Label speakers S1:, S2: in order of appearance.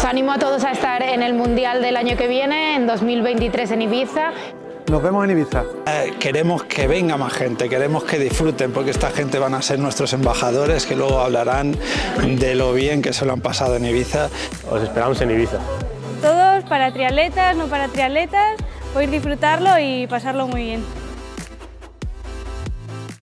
S1: Os animo a todos a estar en el Mundial del año que viene, en 2023 en Ibiza.
S2: Nos vemos en Ibiza.
S3: Queremos que venga más gente, queremos que disfruten, porque esta gente van a ser nuestros embajadores que luego hablarán de lo bien que se lo han pasado en Ibiza.
S4: Os esperamos en Ibiza.
S5: Todos para triatletas, no para triatletas, podéis disfrutarlo y pasarlo muy bien.